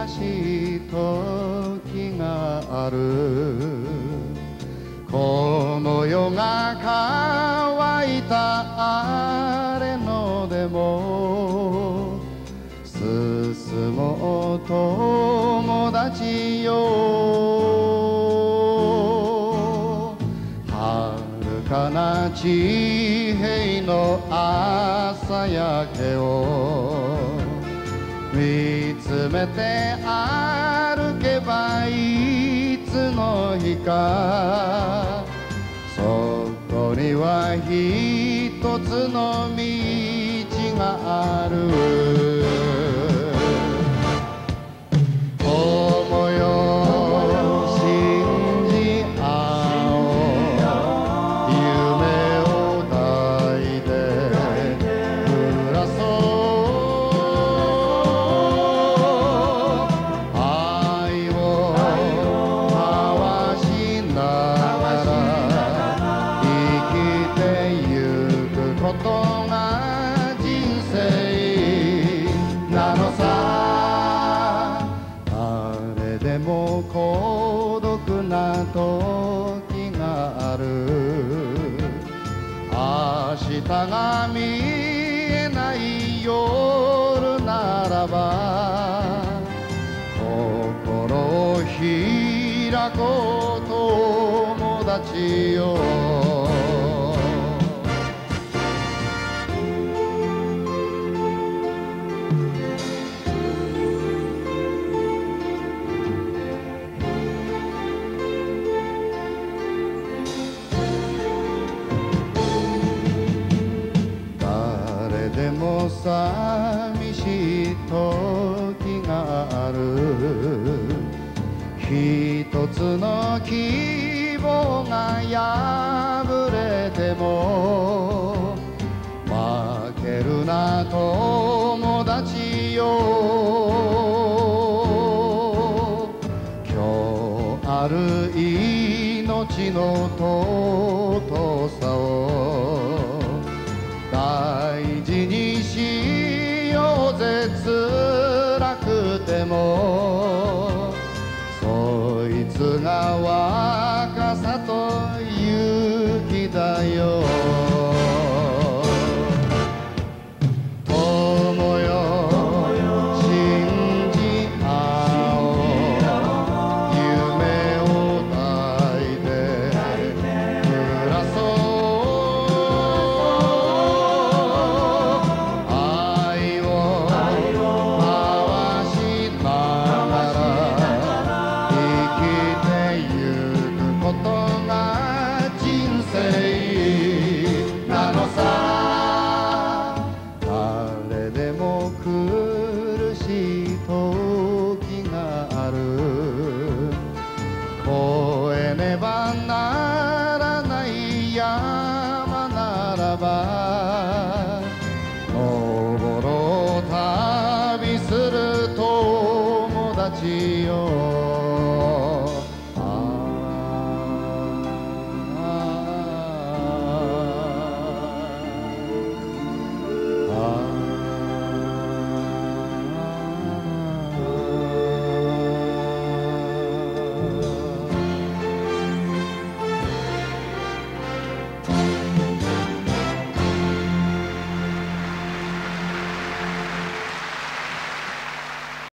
しい時がある。この世が乾いた荒れ野でも進もう友達よ。遥かな地平の朝焼けを見つめて歩けばいつの日か、そこには一つの道がある。友よ信じ合おう、夢を抱いて暮らそう。愛を交わしながら生きてゆくことが人生なのさ。誰でも孤独な時がある。明日が見えない夜ならば心を開こう友達よ。誰でも寂しい時がある。一つの希望が破れても負けるな友達よ。今日ある命の尊さを大事にしようぜ。辛くてもそいつが若さと勇気だよ。友よ信じ合おう、夢を抱いて暮らそう。愛を交わしながら生きてゆくことが人生なのさ。誰でも苦しい時がある。越えねば